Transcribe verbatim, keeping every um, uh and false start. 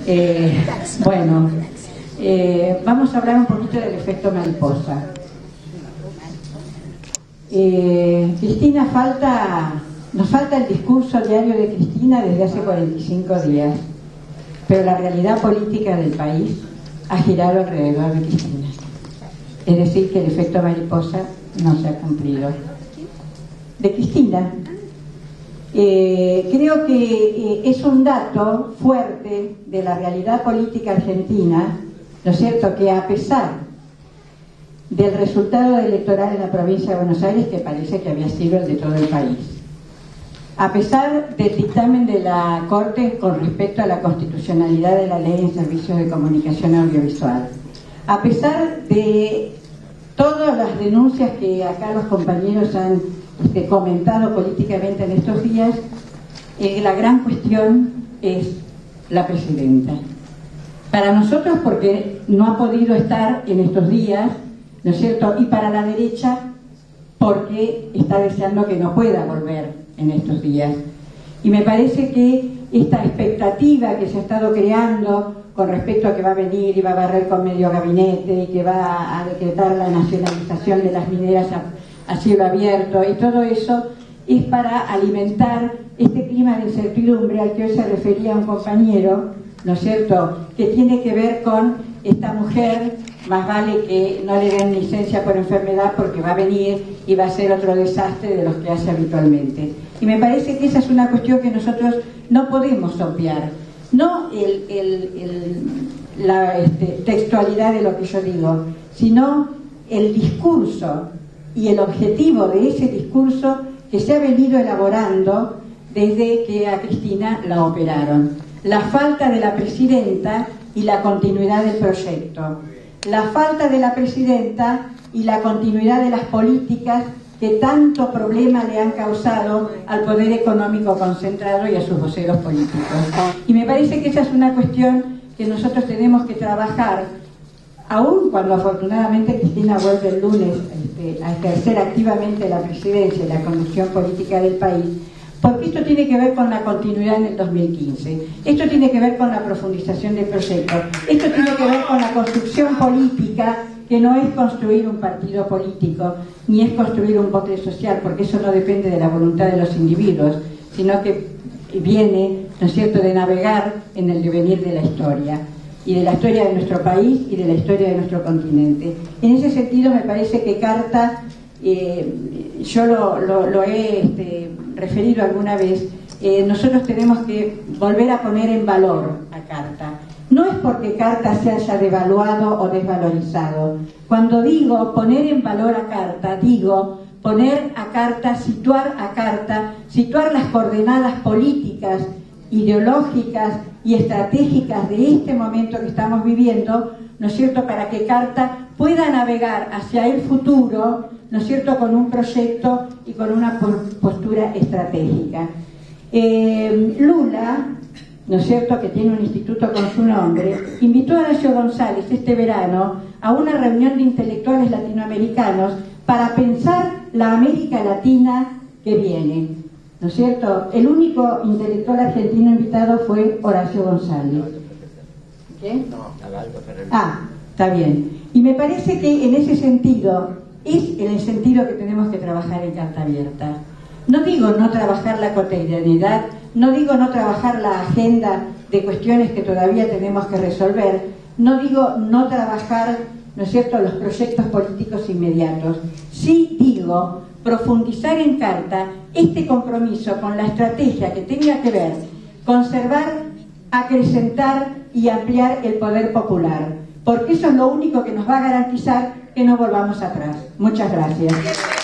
Eh, bueno, eh, vamos a hablar un poquito del efecto mariposa. Eh, Cristina falta, nos falta el discurso diario de Cristina desde hace cuarenta y cinco días, pero la realidad política del país ha girado alrededor de Cristina. Es decir, que el efecto mariposa no se ha cumplido. De Cristina, eh, creo que eh, es un dato fuerte de la realidad política argentina, ¿no es cierto?, que a pesar del resultado electoral en la provincia de Buenos Aires, que parece que había sido el de todo el país, a pesar del dictamen de la Corte con respecto a la constitucionalidad de la ley en servicios de comunicación audiovisual, a pesar de todas las denuncias que acá los compañeros han este, comentado políticamente en estos días, eh, la gran cuestión es la presidenta. Para nosotros, porque no ha podido estar en estos días, ¿no es cierto?, y para la derecha, porque está deseando que no pueda volver en estos días. Y me parece que esta expectativa que se ha estado creando con respecto a que va a venir y va a barrer con medio gabinete y que va a decretar la nacionalización de las mineras a, a cielo abierto y todo eso, es para alimentar este clima de incertidumbre al que hoy se refería un compañero, ¿no es cierto?, que tiene que ver con esta mujer, más vale que no le den licencia por enfermedad porque va a venir y va a ser otro desastre de los que hace habitualmente. Y me parece que esa es una cuestión que nosotros no podemos obviar. No el, el, el, la este, textualidad de lo que yo digo, sino el discurso y el objetivo de ese discurso que se ha venido elaborando desde que a Cristina la operaron. La falta de la presidenta y la continuidad del proyecto. La falta de la presidenta y la continuidad de las políticas que tanto problema le han causado al poder económico concentrado y a sus voceros políticos. Y me parece que esa es una cuestión que nosotros tenemos que trabajar, aún cuando afortunadamente Cristina vuelve el lunes este, a ejercer activamente la presidencia y la conducción política del país, porque esto tiene que ver con la continuidad en el dos mil quince, esto tiene que ver con la profundización del proyecto, esto tiene que ver con la construcción política, que no es construir un partido político, ni es construir un voto social, porque eso no depende de la voluntad de los individuos, sino que viene, ¿no es cierto?, de navegar en el devenir de la historia, y de la historia de nuestro país y de la historia de nuestro continente. En ese sentido me parece que Carta, eh, yo lo, lo, lo he este, referido alguna vez, eh, nosotros tenemos que volver a poner en valor a Carta. No es porque Carta se haya devaluado o desvalorizado. Cuando digo poner en valor a Carta, digo poner a Carta, situar a Carta, situar las coordenadas políticas, ideológicas y estratégicas de este momento que estamos viviendo, ¿no es cierto?, para que Carta pueda navegar hacia el futuro, ¿no es cierto?, con un proyecto y con una postura estratégica. Eh, Lula, ¿no es cierto?, que tiene un instituto con su nombre, invitó a Horacio González este verano a una reunión de intelectuales latinoamericanos para pensar la América Latina que viene, ¿no es cierto? El único intelectual argentino invitado fue Horacio González. ¿Qué? Ah, está bien. Y me parece que en ese sentido es en el sentido que tenemos que trabajar en Carta Abierta. No digo no trabajar la cotidianidad, no digo no trabajar la agenda de cuestiones que todavía tenemos que resolver, no digo no trabajar, ¿no es cierto?, los proyectos políticos inmediatos. Sí digo profundizar en Carta este compromiso con la estrategia que tenga que ver conservar, acrecentar y ampliar el poder popular, porque eso es lo único que nos va a garantizar que no volvamos atrás. Muchas gracias.